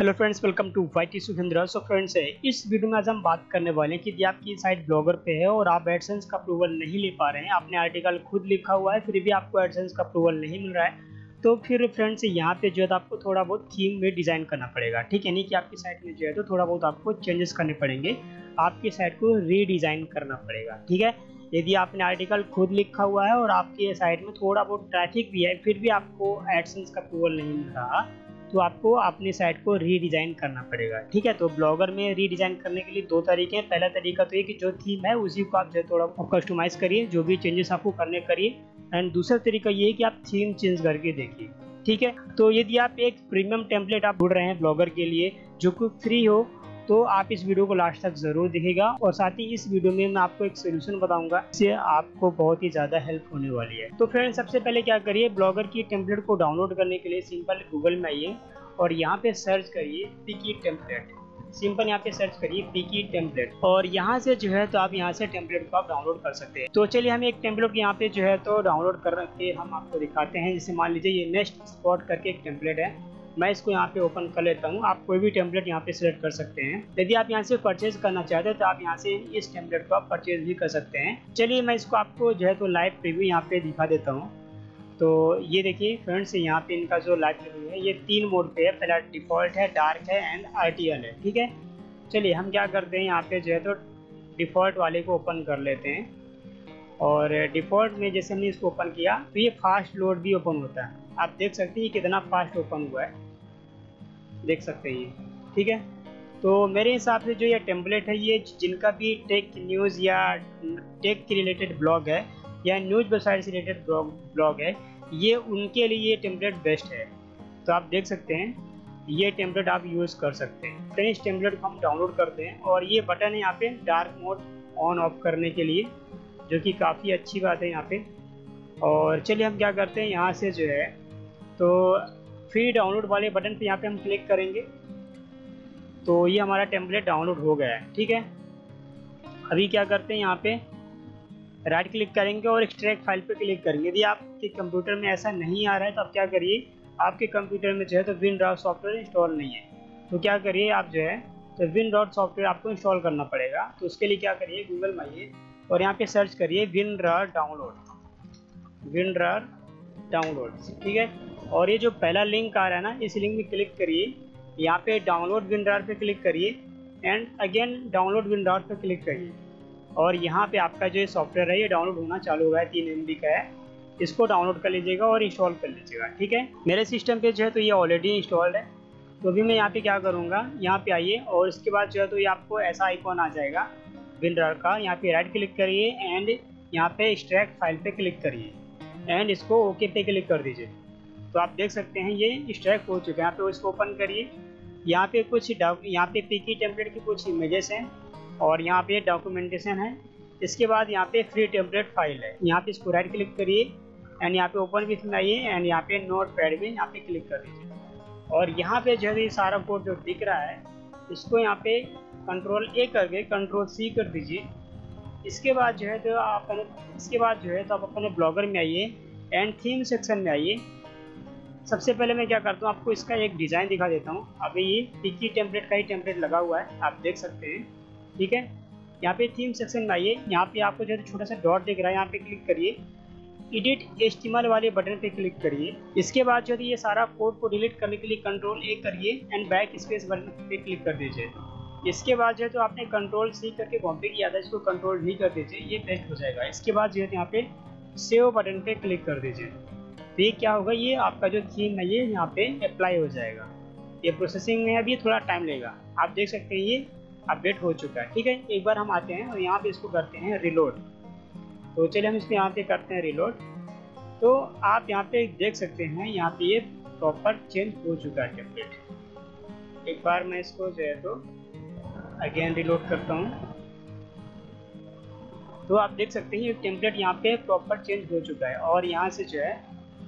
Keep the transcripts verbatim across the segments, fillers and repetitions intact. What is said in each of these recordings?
Hello friends, welcome to YT Sukhendra. So friends, इस video में आज हम बात करने वाले हैं कि यदि आपकी साइट ब्लॉगर पे है और आप एडसेंस का अप्रूवल नहीं ले पा रहे हैं, आपने आर्टिकल खुद लिखा हुआ है फिर भी आपको एडसेंस का अप्रूवल नहीं मिल रहा है, तो फिर फ्रेंड्स यहाँ पे जो है तो आपको थोड़ा बहुत थीम में डिज़ाइन करना पड़ेगा। ठीक है, नहीं कि आपकी साइट में जो है तो थोड़ा बहुत आपको चेंजेस करने पड़ेंगे, आपकी साइट को रीडिज़ाइन करना पड़ेगा। ठीक है, यदि आपने आर्टिकल खुद लिखा हुआ है और आपकी साइट में थोड़ा बहुत ट्रैफिक भी है फिर भी आपको एडसेंस का अप्रूवल नहीं मिल रहा, तो आपको अपनी साइट को रीडिज़ाइन करना पड़ेगा। ठीक है, तो ब्लॉगर में रीडिज़ाइन करने के लिए दो तरीके हैं। पहला तरीका तो ये कि जो थीम है उसी को आप जो है थोड़ा कस्टमाइज़ करिए, जो भी चेंजेस आपको करने करिए। एंड दूसरा तरीका ये है कि आप थीम चेंज करके देखिए। ठीक है, तो यदि आप एक प्रीमियम टेम्पलेट आप ढूंढ रहे हैं ब्लॉगर के लिए जो कि फ्री हो, तो आप इस वीडियो को लास्ट तक जरूर देखिएगा। और साथ ही इस वीडियो में मैं आपको एक सोल्यूशन बताऊंगा, इससे आपको बहुत ही ज़्यादा हेल्प होने वाली है। तो फ्रेंड्स, सबसे पहले क्या करिए, ब्लॉगर की टेम्पलेट को डाउनलोड करने के लिए सिंपल गूगल में आइए और यहाँ पे सर्च करिए पिकी टेम्पलेट। सिंपल यहाँ पे सर्च करिए पिकी टेम्पलेट और यहाँ से जो है तो आप यहाँ से टेम्पलेट को आप डाउनलोड कर सकते हैं। तो चलिए हम एक टेम्पलेट यहाँ पे जो है तो डाउनलोड करके हम आपको दिखाते हैं। जैसे मान लीजिए ये नेक्स्ट स्पॉट करके एक टेम्पलेट है, मैं इसको यहाँ पे ओपन कर लेता हूँ। आप कोई भी टेम्पलेट यहाँ पे सिलेक्ट कर सकते हैं। यदि आप यहाँ से परचेज करना चाहते हैं तो आप यहाँ से इस टेम्पलेट को आप परचेज भी कर सकते हैं। चलिए मैं इसको आपको जो है तो लाइव प्रीव्यू यहाँ पे दिखा देता हूँ। तो ये देखिए फ्रेंड्स, यहाँ पे इनका जो लाइव प्रीव्यू है ये तीन मोड पे है। पहला डिफ़ॉल्ट है, डार्क है एंड आरटीएल है। ठीक है, चलिए हम क्या करते हैं, यहाँ पे जो है तो डिफ़ॉल्ट वाले को ओपन कर लेते हैं। और डिफ़ॉल्ट में जैसे हमने इसको ओपन किया तो ये फास्ट लोड भी ओपन होता है। आप देख सकते हैं कितना फास्ट ओपन हुआ है, देख सकते हैं ये। ठीक है, तो मेरे हिसाब से जो ये टेम्पलेट है ये जिनका भी टेक न्यूज़ या टेक के रिलेटेड ब्लॉग है या न्यूज़ वेबसाइट से रिलेटेड ब्लॉग है, ये उनके लिए ये टेम्पलेट बेस्ट है। तो आप देख सकते हैं ये टेम्पलेट आप यूज़ कर सकते हैं। तो इस टेम्पलेट को हम डाउनलोड करते हैं और ये बटन है यहाँ पे डार्क मोड ऑन ऑफ करने के लिए, जो कि काफ़ी अच्छी बात है यहाँ पे। और चलिए हम क्या करते हैं, यहाँ से जो है तो फ्री डाउनलोड वाले बटन पे यहाँ पे हम क्लिक करेंगे तो ये हमारा टेम्पलेट डाउनलोड हो गया है। ठीक है, अभी क्या करते हैं, यहाँ पे राइट क्लिक करेंगे और एक्सट्रैक्ट फाइल पे क्लिक करेंगे। यदि आपके कंप्यूटर में ऐसा नहीं आ रहा है तो आप क्या करिए, आपके कंप्यूटर में जो है तो विनरार सॉफ्टवेयर इंस्टॉल नहीं है, तो क्या करिए आप जो है तो विनरार सॉफ्टवेयर आपको इंस्टॉल करना पड़ेगा। तो उसके लिए क्या करिए, गूगल में आइए और यहाँ पे सर्च करिए विनरार डाउनलोड, विनरार डाउनलोड। ठीक है, और ये जो पहला लिंक आ रहा है ना, इस लिंक में क्लिक करिए, यहाँ पे डाउनलोड विनरार पे क्लिक करिए एंड अगेन डाउनलोड विनरार पे क्लिक करिए और यहाँ पे आपका जो सॉफ्टवेयर है ये डाउनलोड होना चालू हुआ है। तीन एम बी का है, इसको डाउनलोड कर लीजिएगा और इंस्टॉल कर लीजिएगा। ठीक है, मेरे सिस्टम पे जो है तो ये ऑलरेडी इंस्टॉल्ड है। तो अभी मैं यहाँ पे क्या करूँगा, यहाँ पे आइए और इसके बाद जो है तो ये आपको ऐसा आइकॉन आ जाएगा विनरार का। यहाँ पे राइट क्लिक करिए एंड यहाँ पे एक्सट्रैक्ट फाइल पे क्लिक करिए एंड इसको ओके पे क्लिक कर दीजिए। तो आप देख सकते हैं ये एक्सट्रैक्ट हो चुका है। यहाँ पे इसको ओपन करिए, यहाँ पे कुछ यहाँ पे पिकी टेम्पलेट की कुछ इमेजेस हैं और यहाँ पे डॉक्यूमेंटेशन है। इसके बाद यहाँ पे फ्री टेम्पलेट फाइल है, यहाँ पे इसको राइट क्लिक करिए एंड यहाँ पे ओपन विथ में आइए एंड यहाँ पे नोट पैड में यहाँ पे क्लिक कर दीजिए। और यहाँ पे जो है सारा कोड जो दिख रहा है इसको यहाँ पे कंट्रोल ए करके कंट्रोल सी कर दीजिए। इसके बाद जो है तो आप इसके बाद जो है तो आप अपने ब्लॉगर में आइए एंड थीम सेक्शन में आइए। सबसे पहले मैं क्या करता हूँ, आपको इसका एक डिज़ाइन दिखा देता हूँ। अभी ये पिकी टेम्पलेट का ही टेम्पलेट लगा हुआ है, आप देख सकते हैं। ठीक है, यहाँ पे थीम सेक्शन में आइए, यहाँ पे आपको जो है छोटा सा डॉट दिख रहा है, यहाँ पे क्लिक करिए, एडिट एचटीएमएल वाले बटन पे क्लिक करिए। इसके बाद जो है ये सारा कोड को डिलीट करने के लिए कंट्रोल ए करिए एंड बैक स्पेस बटन पे क्लिक कर दीजिए। इसके बाद जो है तो आपने कंट्रोल सी करके कॉपी किया था, इसको कंट्रोल वी कर दीजिए, ये पेस्ट हो जाएगा। इसके बाद जो है यहाँ पे सेव बटन पे क्लिक कर दीजिए। तो ये क्या होगा, ये आपका जो थीम है ये यहाँ पे अप्लाई हो जाएगा। ये प्रोसेसिंग में अभी थोड़ा टाइम लगेगा, आप देख सकते हैं ये अपडेट हो चुका है। ठीक है, एक बार हम आते हैं और यहाँ पे इसको करते हैं रिलोड। तो चलिए हम इसको यहाँ पे करते हैं रिलोड। तो आप यहाँ पे देख सकते हैं यहाँ पे ये प्रॉपर चेंज हो चुका है टेम्पलेट। एक बार मैं इसको जो है तो अगेन रिलोड करता हूँ तो आप देख सकते हैं ये टेम्पलेट यहाँ पे प्रॉपर चेंज हो चुका है और यहाँ से जो है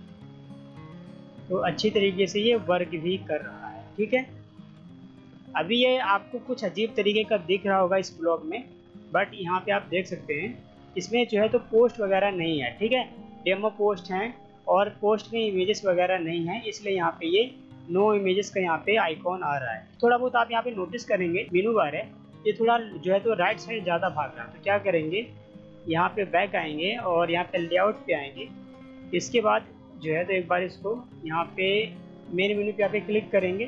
तो अच्छी तरीके से ये वर्क भी कर रहा है। ठीक है, अभी ये आपको कुछ अजीब तरीके का दिख रहा होगा इस ब्लॉग में, बट यहाँ पे आप देख सकते हैं इसमें जो है तो पोस्ट वगैरह नहीं है। ठीक है, डेमो पोस्ट हैं और पोस्ट में इमेजेस वगैरह नहीं है, इसलिए यहाँ पे ये नो इमेजेस का यहाँ पे आइकॉन आ रहा है। थोड़ा बहुत आप यहाँ पे नोटिस करेंगे मेनू बार है ये थोड़ा जो है तो राइट साइड ज़्यादा भाग रहा है। तो क्या करेंगे, यहाँ पे बैक आएंगे और यहाँ पे लेआउट पे आएंगे। इसके बाद जो है तो एक बार इसको यहाँ पे मेन मेनू पे यहाँ पे क्लिक करेंगे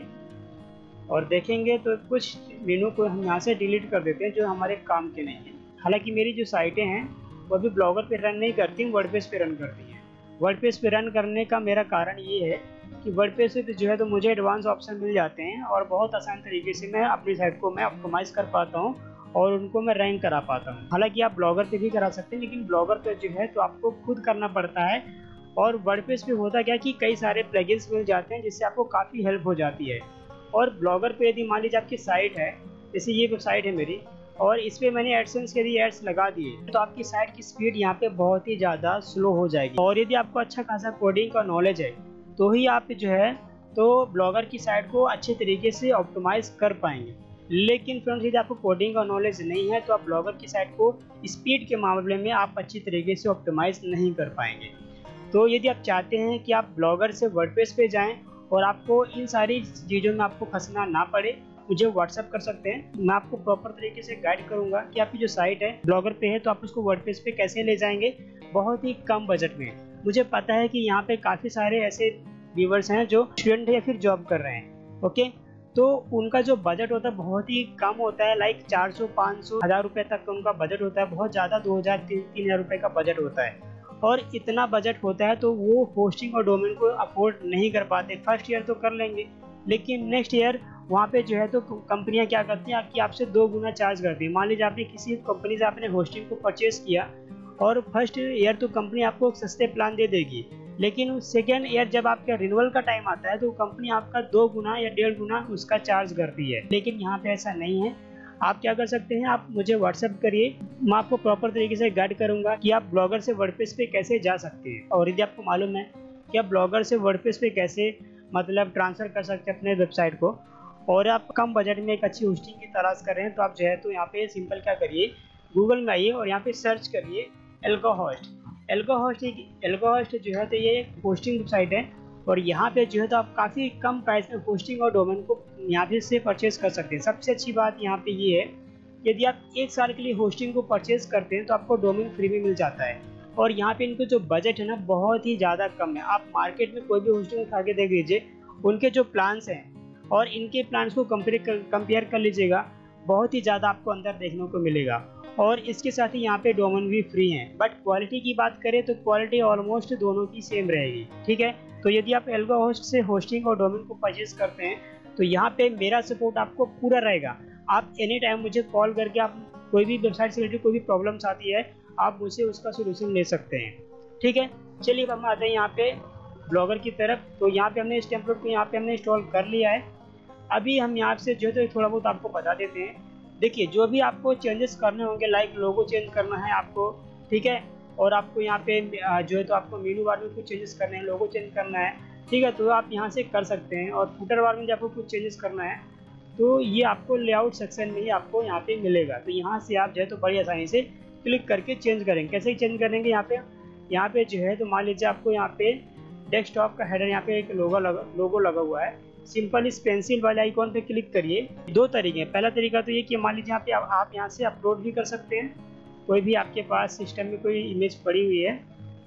और देखेंगे तो कुछ मेनू को हम यहाँ से डिलीट कर देते हैं जो हमारे काम के नहीं है। हालांकि मेरी जो साइटें हैं वो भी ब्लॉगर पे रन नहीं करती, वर्डप्रेस पे रन करती हैं। वर्डप्रेस पे रन करने का मेरा कारण ये है कि वर्डप्रेस पे जो है तो मुझे एडवांस ऑप्शन मिल जाते हैं और बहुत आसान तरीके से मैं अपनी साइट को मैं ऑप्टिमाइज़ कर पाता हूँ और उनको मैं रैंक करा पाता हूँ। हालांकि आप ब्लॉगर पे भी करा सकते हैं, लेकिन ब्लॉगर पे जो है तो आपको खुद करना पड़ता है। और वर्डप्रेस पे होता क्या कि कई सारे प्लगइन्स मिल जाते हैं जिससे आपको काफ़ी हेल्प हो जाती है। और ब्लॉगर पे यदि मान लीजिए आपकी साइट है, जैसे ये वेबसाइट है मेरी और इस पर मैंने एडसेंस के लिए एड्स लगा दिए तो आपकी साइट की स्पीड यहाँ पे बहुत ही ज़्यादा स्लो हो जाएगी। और यदि आपको अच्छा खासा कोडिंग का नॉलेज है तो ही आप जो है तो ब्लॉगर की साइट को अच्छे तरीके से ऑप्टिमाइज़ कर पाएंगे। लेकिन फ्रेंड्स यदि आपको कोडिंग का नॉलेज नहीं है तो आप ब्लॉगर की साइट को स्पीड के मामले में आप अच्छी तरीके से ऑप्टिमाइज़ नहीं कर पाएंगे। तो यदि आप चाहते हैं कि आप ब्लॉगर से वर्डप्रेस पे जाएं और आपको इन सारी चीज़ों में आपको फंसना ना पड़े, मुझे व्हाट्सअप कर सकते हैं। मैं आपको प्रॉपर तरीके से गाइड करूंगा कि आपकी जो साइट है ब्लॉगर पे है तो आप उसको वर्डप्रेस पे कैसे ले जाएंगे बहुत ही कम बजट में। मुझे पता है कि यहाँ पे काफ़ी सारे ऐसे व्यूवर्स हैं जो स्टूडेंट है या फिर जॉब कर रहे हैं, ओके, तो उनका जो बजट होता है बहुत ही कम होता है, लाइक चार सौ पाँच सौ हज़ार रुपये तक का उनका बजट होता है, बहुत ज़्यादा दो हज़ार तीन तीन हज़ार रुपये का बजट होता है। और इतना बजट होता है तो वो होस्टिंग और डोमेन को अफोर्ड नहीं कर पाते। फर्स्ट ईयर तो कर लेंगे, लेकिन नेक्स्ट ईयर वहाँ पे जो है तो कंपनियाँ क्या करती हैं कि आपसे दो गुना चार्ज करती है। मान लीजिए आपने किसी कंपनी से आपने होस्टिंग को परचेज़ किया और फर्स्ट ईयर तो कंपनी आपको सस्ते प्लान दे देगी, लेकिन सेकेंड ईयर जब आपका रिन्यूअल का टाइम आता है तो कंपनी आपका दो गुना या डेढ़ गुना उसका चार्ज करती है। लेकिन यहाँ पे ऐसा नहीं है। आप क्या कर सकते हैं, आप मुझे व्हाट्सएप करिए, मैं आपको प्रॉपर तरीके से गाइड करूंगा कि आप ब्लॉगर से वर्डप्रेस पे कैसे जा सकते हैं। और यदि आपको मालूम है कि आप ब्लॉगर से वर्डप्रेस पे कैसे मतलब ट्रांसफ़र कर सकते हैं अपने वेबसाइट को, और आप कम बजट में एक अच्छी होस्टिंग की तलाश कर रहे हैं, तो आप जो है तो यहाँ पे सिंपल क्या करिए, गूगल में आइए और यहाँ पे सर्च करिए एल्गोहोस्ट। एल्गोहोस्ट एक एल्गोहोस्ट जो है तो ये एक होस्टिंग वेबसाइट है और यहाँ पे जो है तो आप काफ़ी कम प्राइस में होस्टिंग और डोमेन को यहाँ पे से परचेज़ कर सकते हैं। सबसे अच्छी बात यहाँ पे ये है, यदि आप एक साल के लिए होस्टिंग को परचेज़ करते हैं तो आपको डोमेन फ्री में मिल जाता है। और यहाँ पे इनको जो बजट है ना बहुत ही ज़्यादा कम है। आप मार्केट में कोई भी होस्टिंग उठा के देख लीजिए, उनके जो प्लान्स हैं और इनके प्लान्स को कंपेयर कर कंपेयर कर लीजिएगा, बहुत ही ज़्यादा आपको अंतर देखने को मिलेगा। और इसके साथ ही यहाँ पे डोमेन भी फ्री हैं, बट क्वालिटी की बात करें तो क्वालिटी ऑलमोस्ट दोनों की सेम रहेगी, ठीक है। तो यदि आप एल्गोहोस्ट से होस्टिंग और डोमेन को परचेज करते हैं तो यहाँ पे मेरा सपोर्ट आपको पूरा रहेगा। आप एनी टाइम मुझे कॉल करके आप कोई भी वेबसाइट से रिलेटेड कोई भी प्रॉब्लम्स आती है आप मुझसे उसका सोल्यूशन ले सकते हैं, ठीक है। चलिए अब हम आते हैं यहाँ पे ब्लॉगर की तरफ। तो यहाँ पे हमने इस टेम्पलेट को यहाँ पे हमने इंस्टॉल कर लिया है। अभी हम यहाँ से जो है तो थोड़ा बहुत आपको बता देते हैं। देखिए जो भी आपको चेंजेस करने होंगे, लाइक लोगो चेंज करना है आपको, ठीक है, और आपको यहाँ पे जो है तो आपको मेनू बार में कुछ चेंजेस करने हैं, लोगो चेंज करना है, ठीक है, तो आप यहाँ से कर सकते हैं। और फुटर बार में जब आपको कुछ चेंजेस करना है तो ये आपको लेआउट सेक्शन में ही आपको यहाँ पे मिलेगा। तो यहाँ से आप जो है तो बड़ी आसानी से क्लिक करके चेंज करेंगे। कैसे चेंज करेंगे, यहाँ पे यहाँ पे जो है तो मान लीजिए आपको यहाँ पे डेस्कटॉप का हेडर यहाँ पे एक लोगो लगा लोगो लगा हुआ है। सिंपल इस पेंसिल वाले आइकॉन पे क्लिक करिए। दो तरीके हैं। पहला तरीका तो ये कि मान लीजिए यहाँ पे आप यहाँ से अपलोड भी कर सकते हैं। कोई भी आपके पास सिस्टम में कोई इमेज पड़ी हुई है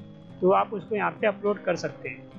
तो आप उसको यहाँ पे अपलोड कर सकते हैं।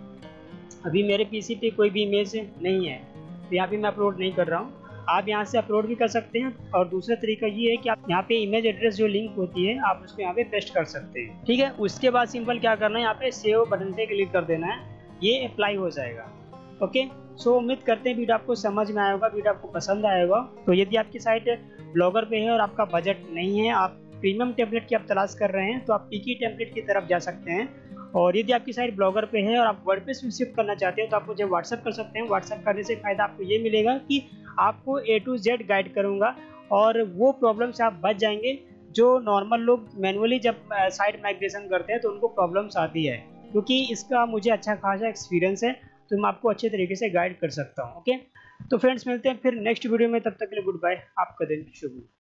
अभी मेरे पीसी पे कोई भी इमेज नहीं है तो यहाँ पे मैं अपलोड नहीं कर रहा हूँ, आप यहाँ से अपलोड भी कर सकते हैं। और दूसरा तरीका ये है कि आप यहाँ पे इमेज एड्रेस जो लिंक होती है आप उसको यहाँ पे पेस्ट कर सकते हैं, ठीक है। उसके बाद सिंपल क्या करना है, यहाँ पे सेव बटन पे क्लिक कर देना है, ये अप्लाई हो जाएगा। ओके, सो उम्मीद करते हैं वीडियो आपको समझ में आया होगा, वीडियो आपको पसंद आया होगा। तो यदि आपकी साइट ब्लॉगर पे है और आपका बजट नहीं है, आप प्रीमियम टेम्पलेट की आप तलाश कर रहे हैं, तो आप पीकी टेम्पलेट की तरफ जा सकते हैं। और यदि आपकी साइट ब्लॉगर पे है और आप वर्डप्रेस में शिफ्ट करना चाहते हैं तो आप मुझे व्हाट्सअप कर सकते हैं। व्हाट्सअप करने से फ़ायदा आपको ये मिलेगा कि आपको ए टू जेड गाइड करूँगा और वो प्रॉब्लम से आप बच जाएंगे जो नॉर्मल लोग मैनुअली जब साइट माइग्रेशन करते हैं तो उनको प्रॉब्लम्स आती है। क्योंकि इसका मुझे अच्छा खासा एक्सपीरियंस है तो मैं आपको अच्छे तरीके से गाइड कर सकता हूँ। ओके, तो फ्रेंड्स मिलते हैं फिर नेक्स्ट वीडियो में, तब तक के लिए गुड बाय, आपका दिन शुभ हो।